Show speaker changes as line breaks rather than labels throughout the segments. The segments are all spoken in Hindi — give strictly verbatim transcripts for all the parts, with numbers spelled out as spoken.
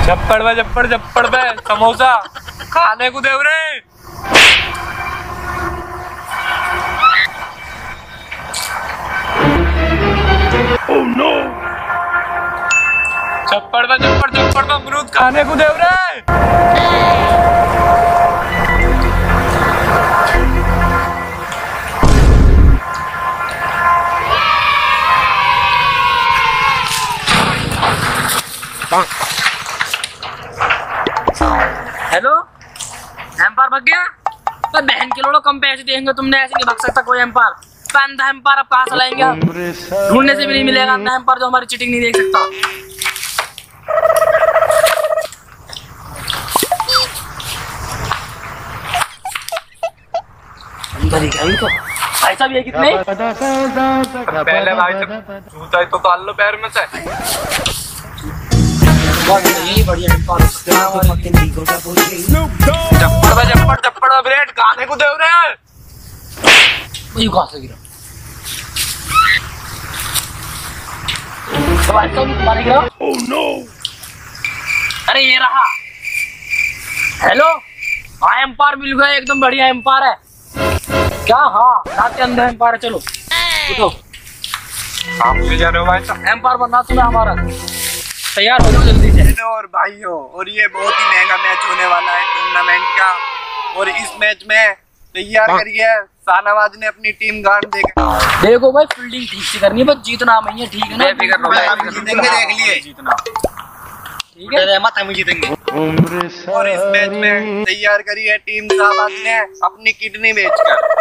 चप्पड़ में चप्पड़ चप्पड़ पे समोसा खाने को देव रे। Oh no! चप्पड़ में चप्पड़ चप्पड़ में अमरूद खाने को देव रे।
हेलो, एम्पायर भाग गया? तो बहन के लोड़ो कम पैसे देंगे, तुमने ऐसे नहीं भाग सकता कोई एम्पायर। तो अंधा एम्पायर अब कहाँ से लाएंगे आप? ढूंढने से भी नहीं मिलेगा अंधा एम्पायर जो हमारी चीटिंग नहीं देख सकता। अंदर ही गई तो भाई साहब ये कितने?
पहले भाई साहब जूता तो डाल लो पैर में से। चप्पड़ में चप्पड़ चप्पड़ में ब्रेड खाने को देव रे।
ये कहाँ से गिरा? तो भाई साहब तुम्हारे गिरा?
Oh no!
अरे ये रहा। हेलो, हाँ एम्पायर मिल गया, एकदम बढ़िया एम्पायर है। क्या? हाँ रात के अंदर एम्पायर है। चलो उठो।
आप ले जा रहे हो भाई साहब?
एम्पायर बनना तुम्हें हमारा। तैयार हो जाओ जल्दी से।
और भाइयों, और ये बहुत ही महंगा मैच होने वाला है टूर्नामेंट का, और इस मैच में तैयार करिए शाहनवाज ने अपनी टीम गांड देगा।
देखो भाई फील्डिंग ठीक से करनी है, बस जीतना नहीं है, ठीक है ना?
जीतेंगे, देख लिए जीतना
ठीक है,
रहमत हम जीतेंगे। और इस मैच में तैयार करिए टीम शाहनवाज ने अपनी किडनी बेचकर।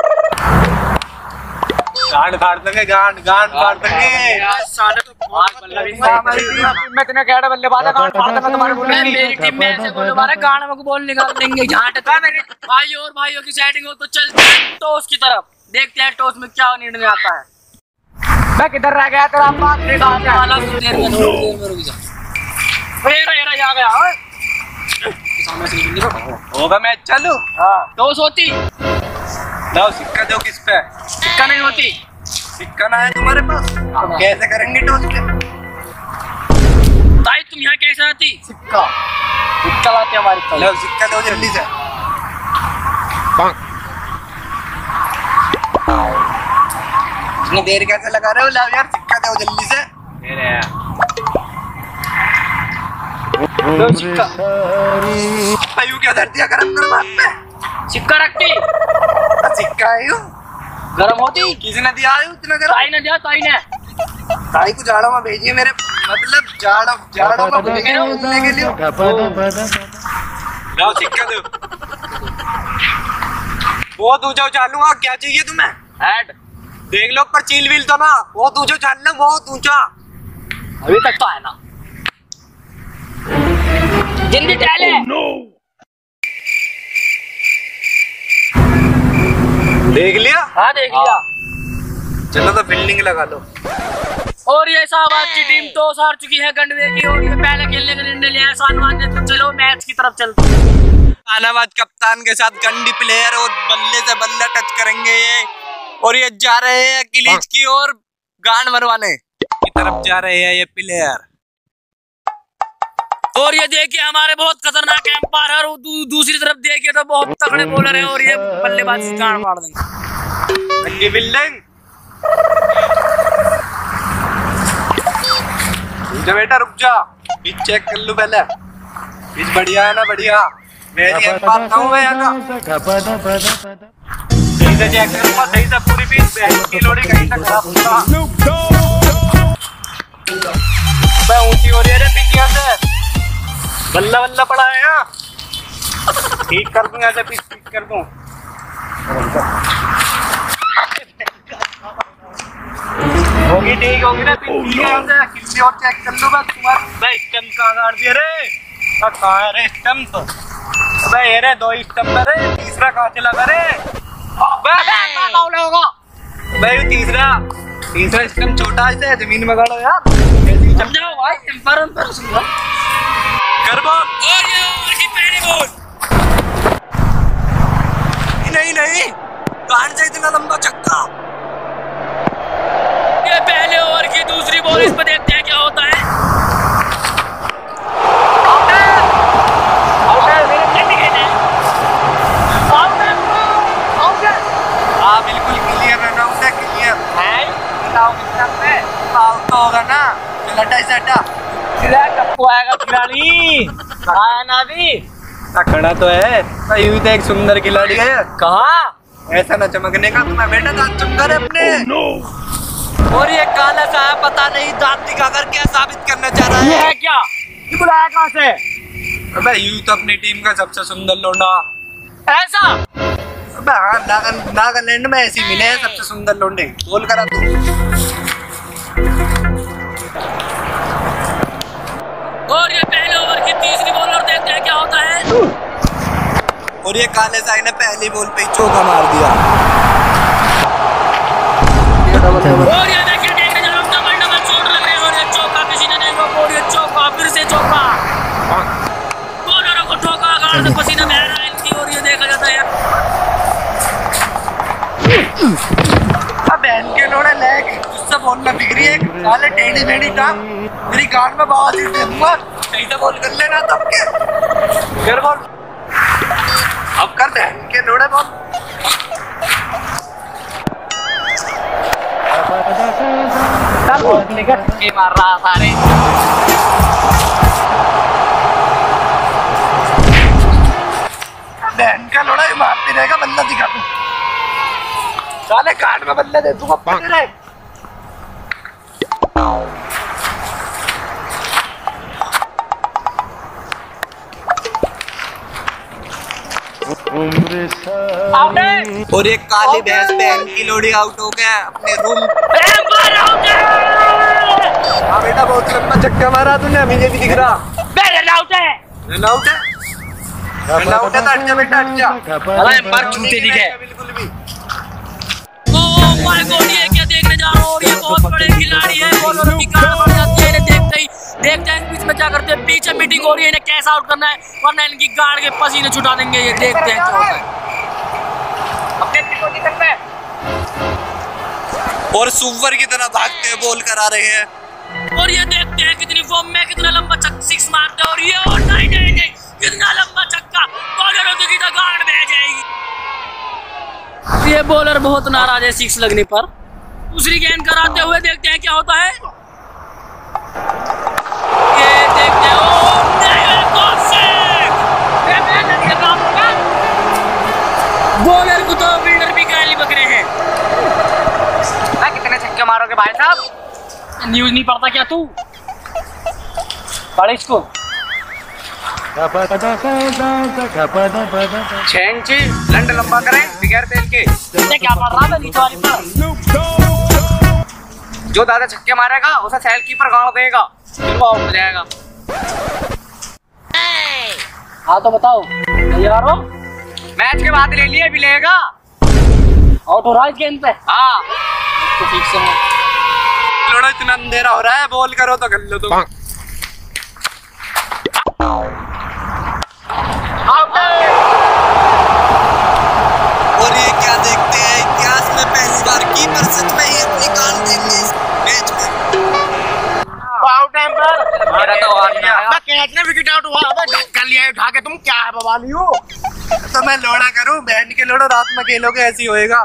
गांड फाड़ देंगे, गांड गांड फाड़ देंगे।
मैं तुम्हें कह रहा बल्लेबाज गांड फाड़ देना तुम्हारे बोलने। मेरी टीम में ऐसे बोलो बारे गांड में को बॉल निकाल देंगे। झांट का मेरे भाई और भाइयों की सेटिंग हो तो चलते हैं टॉस की तरफ, देखते हैं टॉस में क्या निर्णय आता है। मैं किधर रह गया तेरा बात निकालने वाला? देर में देर में रुक जा। मेरा येरा आ गया ओए। सामने से निकल
होगा मैच चालू।
हां टॉस होती।
लाओ सिक्का दो। किस पे?
सिक्का नहीं होती।
सिक्का ना है तुम्हारे पास? कैसे करेंगे टॉस पे?
भाई तुम यहाँ कैसे आती? सिक्का सिक्का लाते हमारी तरफ।
लाओ सिक्का दो जल्दी से। इतनी देर कैसे लगा रहे हो? लाओ यार सिक्का दो जल्दी से। मेरे दो सिक्का। आयु क्या धर दिया गरम कर बात पे।
सिक्का रखती।
सिक्का आयु
गरम होती।
किसने दिया आयु इतना गरम?
ताई ने दिया, ताई ने।
ताई को जाड़ों में भेजिए मेरे, मतलब जाड़ों जाड़ों में भेजे उठने के लिए। लाओ सिक्का दो। बहुत ऊंचा उछालूंगा, क्या चाहिए तुम्हें?
हेड
देख लो पर चील विल तो ना, बहुत ऊंचा उछालना, बहुत ऊंचा।
अभी तक तो है ना। जल्दी टहले।
oh, no. देख लिया?
हाँ देख लिया।
चलो तो फील्डिंग लगा लो।
और ये शाहनवाज की टीम तो हार चुकी है गंडवे की, और ये पहले खेलने का निर्णय लिया है शाहनवाज ने। तो चलो मैच की तरफ चलते हैं।
शाहनवाज कप्तान के साथ गंडी प्लेयर और बल्ले से बल्ला टच करेंगे ये, और ये जा रहे हैं किलीच की और गांड मरवाने की तरफ जा रहे हैं ये प्लेयर।
और ये देखिए हमारे बहुत खतरनाक एम्पायर है, और दू, दूसरी तरफ देखिए तो बहुत तगड़े बॉलर हैं, और ये बल्लेबाज गांड मार देंगे।
बिल्डिंग बेटा रुक जा, पिच चेक कर लूं पहले। पिच बढ़िया है ना? बढ़िया। मेरी बात हूँ मैं यहाँ का। सही से चेक करूँगा, सही से पूरी पिच की लोड़ी कहीं तक खराब होगा। मैं ऊंची हो रही है पिच यहाँ से, बल्ला बल्ला पड़ा है यहाँ। ठीक कर दूंगा ऐसे, पिच ठीक कर दूं। होगी ठीक होगी ना पिच? कितनी और चेक कर लो बस। तुम्हारे स्टम्प कहाँ गाड़ दिया रे? कहाँ है रे स्टम्प? अबे ये रे दो स्टम्प रे, तीसरा कहाँ चला रे? भाई तीसरा तीसरा स्टम्प छोटा है, जमीन में गाड़ो यार।
समझाओ भाई एम्पायर एम्पायर समझाओ।
कर बॉल।
और ये ओवर की पहली बॉल।
नहीं नहीं, कहां से इतना लंबा छक्का?
ये पहले ओवर की दूसरी बॉल, इस पर देखते हैं क्या होता है। वो आएगा खिलाड़ी आया ना अभी
खड़ा तो है तो यूं तो एक सुंदर खिलाड़ी है।
कहाँ
ऐसा ना चमकने का तुम्हें बेटा दांत चमका रहे अपने।
oh, no.
और ये काला सा है पता नहीं दांत दिखाकर क्या साबित करना चाह रहा है।
ये है क्या ये बुलाया कहाँ से?
अबे यूं तो अपनी टीम का सबसे सुंदर लौंडा।
ऐसा
अबे हाँ नागा नागालैंड में ऐसी मिले हैं सबसे सुंदर लौंडे। बोल करा तू।
और ये पहले ओवर की तीसरी बॉलर देखते हैं क्या होता है।
और ये काले साई ने पहली बॉल पे चौका मार दिया।
और ये देखिए देखने जा रहा हूं डबल डबल चोट लग रही है और ये चौका किसी ने नहीं रोका और ये चौका फिर से चौका बॉलरों को ठोका गाल में पसीना बह रहा है इनकी और ये देखा जाता है।
अब बहन के लोड़े लेग उससे बोलना बिगड़ी है साले टेढ़ी मेढ़ी टांग मेरी गांड में बात ही दे दूंगा। सही से बोल कर लेना तब के फिर बोल अब कर दे के लोड़े बोल।
के मार रहा सारे
बहन का लोड़ा मारती रहेगा बल्ला दिखा तू साले काट में बल्ले दे दूंगा पकड़ रहे। और ये काली भैंस बहन की लोड़ी आउट हो गया अपने रूम। हाँ बेटा बहुत लंबा चक्का मारा तूने मुझे भी दिख रहा।
मेरे आउट है
आउट है आउट है तो हट जा बेटा हट जा।
अरे पर छूटे दिखे
बिल्कुल भी।
ओ माय गॉड ये क्या देखने जा रहा हूं और ये बहुत बड़े खिलाड़ी है बॉलरों की गांड बढ़ जाती है इन्हें देखते ही देखते हैं बीच में क्या करते हैं पीछे मीटिंग हो रही है इन्हें कैसे आउट करना है वरना इनकी गांड के पसीने छुटा देंगे। ये देखते हैं क्या होता है अपने पोजीशन पे
और सुवर की तरह भागते हैं बॉल करा रहे हैं
और ये देखते हैं कितनी फॉर्म में कितना लंबा चक्का सिक्स मारते हैं और ये और नहीं नहीं नहीं कितना लंबा चक्का बॉलरों की तो गांड बह जाएगी। ये बॉलर बहुत नाराज है सिक्स लगने पर। दूसरी गेंद कराते हुए देखते हैं क्या होता है। ये देखते हैं ओ बॉलर को तो फील्डर भी गाली बक रहे हैं। कितने छक्के मारोगे भाई साहब न्यूज नहीं पढ़ता क्या तू पढ़ इसको
छह इंची लंड लंबा करें बगैर तेल के।
क्या पढ़ रहा था नीचे वाली पर
जो दादा छक्के मारेगा उसे सेल कीपर गाड़ देगा फिर वो आउट हो जाएगा।
हाँ तो बताओ तैयार हो?
मैच के बाद ले लिए भी लेगा
आउट हो रहा है गेंद पे।
हाँ
तो ठीक से
लोड़ा इतना अंधेरा हो रहा है बॉल करो तो कर लो तुम। और ये क्या देखते हैं इतिहास में पहली बार कीपर सच में ही अपनी गाल देंगे इस मैच में।
आउट है पर
मेरा तो आ गया
मैं कैच ने विकेट आउट हुआ अब कर लिया उठा के तुम क्या है बवाली हो।
तो मैं लोड़ा करूं बैंड के लोड़ो रात में खेलोगे ऐसी होएगा।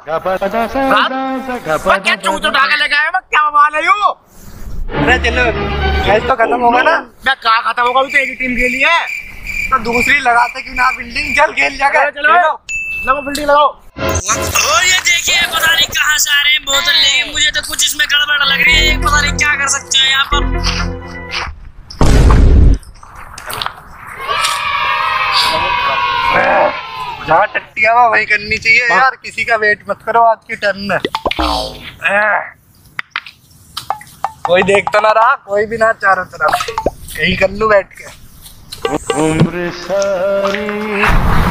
क्या चूत उठा के लेके आया मैं क्या बवाल हो।
अरे चलो मैच तो खत्म होगा ना।
मैं कहा खत्म होगा तो एक ही टीम खेली है
तो दूसरी लगाते क्यों ना बिल्डिंग जल खेल जाकर।
चलो लगाओ बिल्डिंग लगाओ। और ये देखिए पता नहीं कहाँ से आ रहे हैं बोतल लेके मुझे तो कुछ इसमें गड़बड़ लग रही है पता नहीं क्या कर सकते हैं यहाँ पर।
जहाँ टट्टिया हुआ वही करनी चाहिए यार किसी का वेट मत करो आज की टर्न में। कोई देख तो ना रहा कोई भी ना चारों तरफ यही कर लूं बैठ के।
उम्र सारी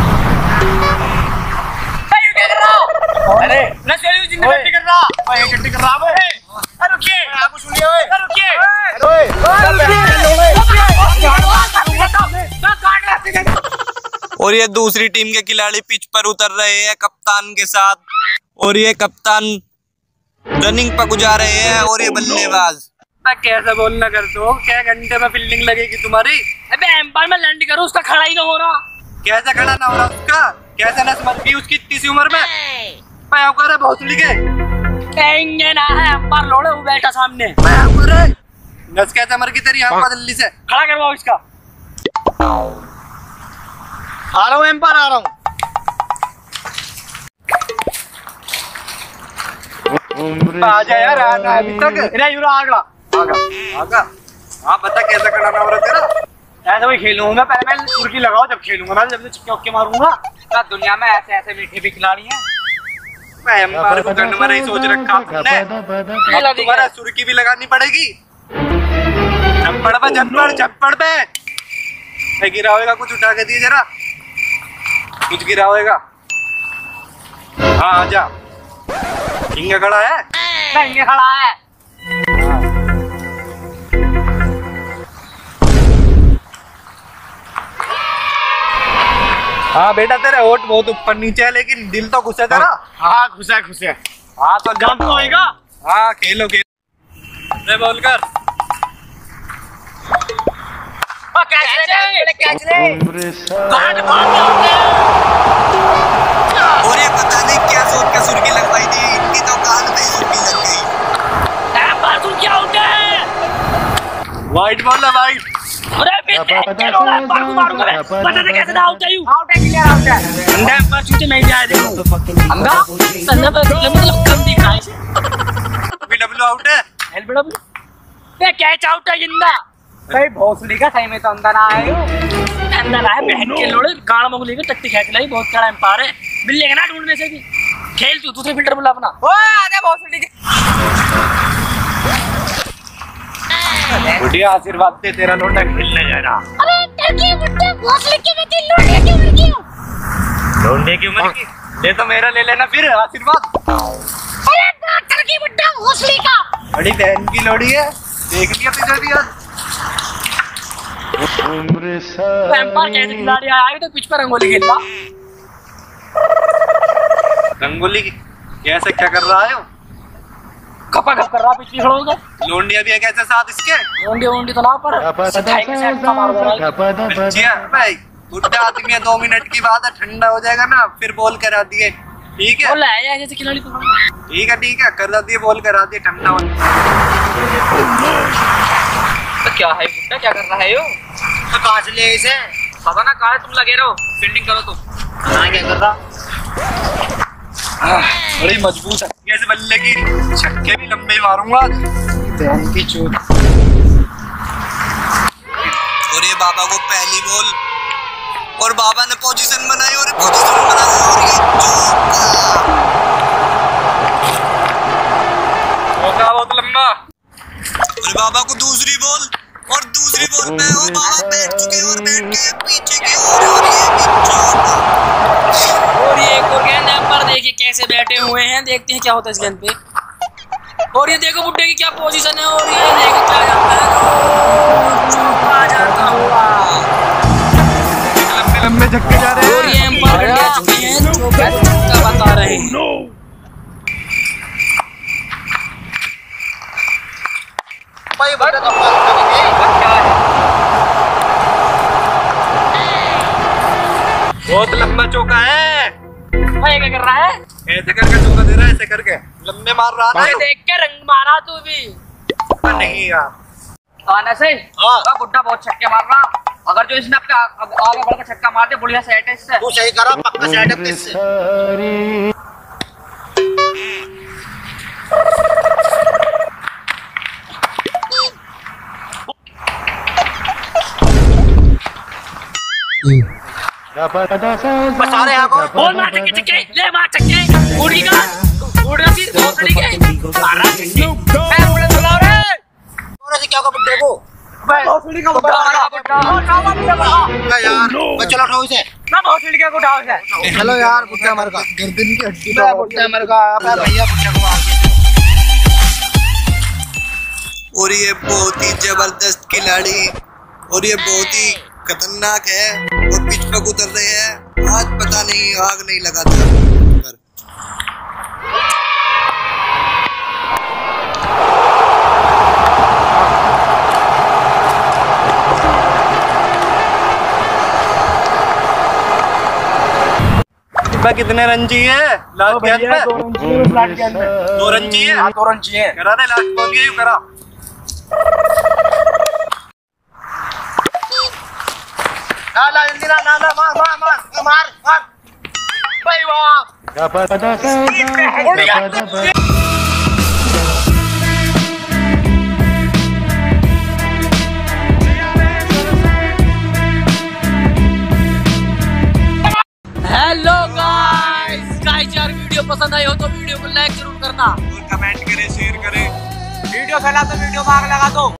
अरे मैं सेलिंग जिंदगी टट्टी कर रहा मैं टट्टी कर रहा बे अरे रुकिए आपको सुनिए ओए अरे रुकिए
और ये दूसरी टीम के खिलाड़ी पिच पर उतर रहे हैं कप्तान के साथ और ये कप्तान रनिंग पर गुजार रहे हैं और ये बल्लेबाज। कैसे बोलना करते हो क्या घंटे में फील्डिंग लगेगी तुम्हारी।
अबे एम्पायर में लैंड करो उसका खड़ा ही ना हो रहा।
कैसे खड़ा ना हो रहा उसका कैसे न समझ गई उसकी इतनी सी उम्र में। मैं आपको रहा बहुत लिखे
कहेंगे ना है एम्पायर लोड़े वो बैठा सामने।
मैं आपको रहा नस कैसे मर गई तेरी आंख जल्दी से
खड़ा करवाओ इसका।
आ रहा हूँ एम्पायर, आ रहा हूँ।
आजा यार, आना अभी तक
इधर यूरो आगला
आगा आगा। हाँ बता कैसा कराना हो रहा तेरा?
ऐसा वही खेलूंगा, पहले मैं सुर्खी लगाओ जब खेलूंगा ना, जब से चक्के उक्के मारूंगा। क्या दुनिया में ऐसे ऐसे मीठे भी खिलाड़ी हैं।
मैं एम्पायर को करने में नहीं सोच रखा तुमने। अब तुम्हारा सुर्खी भी लगानी पड़ेगी। झप्पड़ पे झप्पड़ झप्पड़ पे मैं गिरा होएगा, कुछ उठा के दिए जरा, कुछ गिरा होएगा। हाँ आजा। हिंगा खड़ा है,
नहीं खड़ा है।
हाँ बेटा तेरे होठ बहुत ऊपर नीचे है, लेकिन दिल तो खुश है तेरा।
हाँ खुश है, खुश है।
हाँ तो
जाम तो होएगा।
हाँ खेलो खेलो। मैं बोल कर
कैच ले।
और ये पता नहीं क्या सोच के सुर्खी लगवाई थी, इनकी तो कान में सुर्खी लग गई।
क्या हो गया?
वाइट बॉल है वाइट।
अरे फिर मारूंगा मारूंगा मैं। पता नहीं कैसे आउट है यू। आउट है क्लियर आउट है। अंडा पर चूचे नहीं जा रहे। अंगा संना पर मतलब कम दिखाए से।
डब्ल्यू आउट है।
एलबीडब्ल्यू ये कैच आउट है जिंदा। भाई भोसड़ी का सही में तो अंदर आए हो। अंदर आए बहन के लोड़े गाड़ मंगली के टट्टी खींच लाई, बहुत कड़ा एम्पायर है। मिलेगा ना ढूंढने से भी। खेल तू दूसरे फिल्टर बुला अपना। ओ आजा भोसड़ी के।
बुढ़िया आशीर्वाद दे, तेरा लोंडा खेलने जा रहा।
अरे टर्की बुड्ढे भोसले के बेटे लोंडे की उम्र की हो।
लोंडे की उम्र की? ले तो मेरा ले लेना फिर आशीर्वाद।
अरे टर्की बुड्ढा भोसले का।
बड़ी बहन की लोड़ी है, देख लिया तुझे भी आज।
एम्पायर कैसे खिलाड़ी आया तो पिच पर रंगोली खेल रहा।
रंगोली कैसे क्या कर रहा है वो?
कपा कप कर रहा पिच खड़ा होगा।
लोंडिया भी है कैसे साथ इसके?
ओंडी ओंडी तो ना पर सिखाई के साथ का मार रहा है।
बच्चियां भाई बुढ़ा आदमी है, दो मिनट की बात है, ठंडा हो जाएगा ना फिर बॉल करा दिए। ठीक है
बोल है ऐसे ऐसे खिलाड़ी तो
ठीक है ठीक है कर दिए, बॉल करा दिए, ठंडा हो।
तो क्या है बुड्ढा, क्या कर रहा है यो? तो कहां से ले इसे? पता ना कहां तुम लगे रहो, फील्डिंग करो तुम। हां क्या कर रहा?
बड़ी मजबूत है, कैसे बल्ले की छक्के भी लंबे मारूंगा आज की चोट। और ये बाबा को पहली बॉल, और बाबा ने पोजीशन बनाई और पोजीशन बना दी, और ये चौका बहुत लंबा। और बाबा को दूसरी बॉल, और दूसरी बॉल पे वो बाबा बैठ चुके और बैठ के पीछे की ओर, और ये भी चौका।
और ये एक और गेंद पर देखिए कैसे बैठे हुए हैं, देखते हैं क्या होता है इस गेंद पे। और ये देखो बुड्ढे की क्या पोजीशन है, और ये देखो क्या जाता है, चौका जाता हुआ।
लंबे लंबे झटके जा रहे हैं,
और ये एम्पायर ले चुके हैं, चौका का बता रहे हैं।
भाई बड़ा तो क्या है?
बहुत लंबा चौका है।
भाई क्या कर रहा है?
ऐसे करके चौका दे रहा है, ऐसे करके लंबे मार रहा
भाई
है।
देख के रंग मारा तू भी।
नहीं यार
आने से हाँ बुड्ढा बहुत छक्के मार रहा। अगर जो इसने आपका आगे बढ़कर छक्का मार दे, बढ़िया सेट है इससे।
तू सही करा, पक्का सेट है इससे।
बचा रहे हैं आपको। बोल मार चक्के चक्के ले मार चक्के उड़ी का उड़ा फिर भोसड़ी के मारा चक्के। मैं उड़ा बुला रे
और ऐसे क्या होगा बुड्ढे को?
भोसड़ी का बुड्ढा आ बुड्ढा कावा बुड्ढा बड़ा
यार मैं चलो उठाओ इसे।
ना भोसड़ी के उठाओ इसे।
चलो यार बुड्ढा मर का गर्दन की हड्डी पे बुड्ढा मर का। अबे भैया बुड्ढा को मार।
और ये बहुत ही जबरदस्त खिलाड़ी, और ये बहुत ही खतरनाक है, और पिच पर उतर रहे हैं। आज पता नहीं आग नहीं लगा था। कितने रन चाहिए लास्ट गेंद पे? दो रन चाहिए।
दो रन चाहिए।
करा दे लास्ट बॉल, ये करा। ला ला जल्दी ला ला ला मार मार मार मार मार भाई वाह
हेलो गाइस गाइस यार वीडियो पसंद आई हो तो वीडियो को लाइक जरूर करना
और कमेंट करें शेयर करें वीडियो फैला तो वीडियो को आग लगा दो।